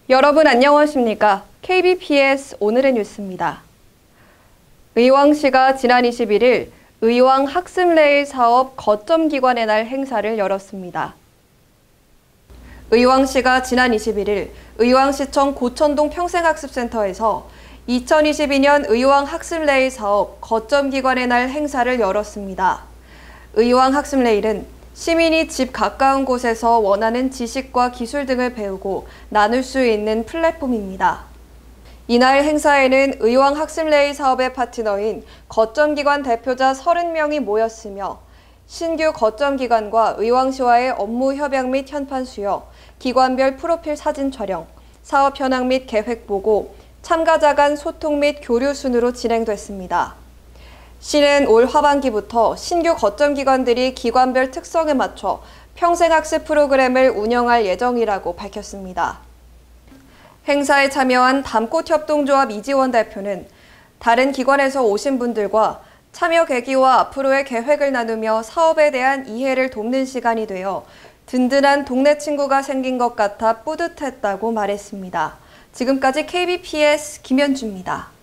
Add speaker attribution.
Speaker 1: 여러분 안녕하십니까? KBPS 오늘의 뉴스입니다. 의왕시가 지난 21일 의왕 학습레일 사업 거점기관의 날 행사를 열었습니다. 의왕시가 지난 21일 의왕시청 고천동 평생학습센터에서 2022년 의왕 학습레일 사업 거점기관의 날 행사를 열었습니다. 의왕 학습레일은 시민이 집 가까운 곳에서 원하는 지식과 기술 등을 배우고 나눌 수 있는 플랫폼입니다. 이날 행사에는 의왕 학습레일 사업의 파트너인 거점기관 대표자 30명이 모였으며 신규 거점기관과 의왕시와의 업무 협약 및 현판 수여, 기관별 프로필 사진 촬영, 사업 현황 및 계획 보고, 참가자 간 소통 및 교류 순으로 진행됐습니다. 시는 올 하반기부터 신규 거점기관들이 기관별 특성에 맞춰 평생학습 프로그램을 운영할 예정이라고 밝혔습니다. 행사에 참여한 담꽃협동조합 이지원 대표는 다른 기관에서 오신 분들과 참여 계기와 앞으로의 계획을 나누며 사업에 대한 이해를 돕는 시간이 되어 든든한 동네 친구가 생긴 것 같아 뿌듯했다고 말했습니다. 지금까지 KBPS 김현주입니다.